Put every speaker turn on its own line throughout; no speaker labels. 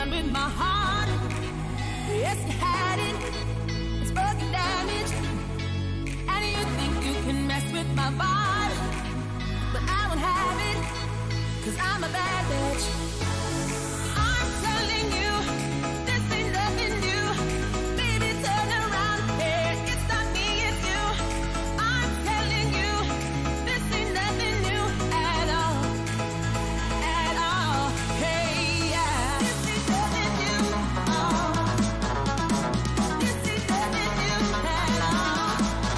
done with my heart. Yes, you had it. It's fucking damaged. And you think you can mess with my vibe, but I won't have it, 'cause I'm a bad bitch. I'm telling you, this ain't nothing new. Baby, turn around, hey, it's not me, it's you. I'm telling you, this ain't nothing new at all, at all. Hey, yeah, this ain't nothing new, oh. This ain't nothing new at all.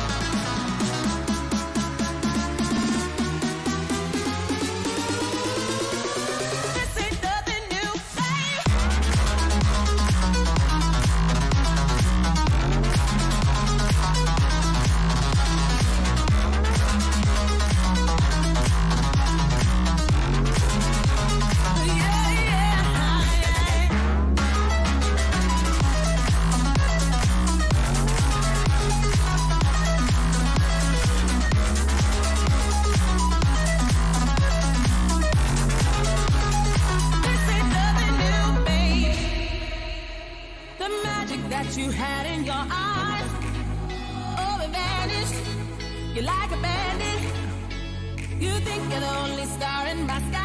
This ain't nothing new, babe. Yeah, yeah, yeah. This ain't nothing new, babe. The magic that you had in your eyes, oh, it vanished. You're like a bandit. You think you're the only star in my sky.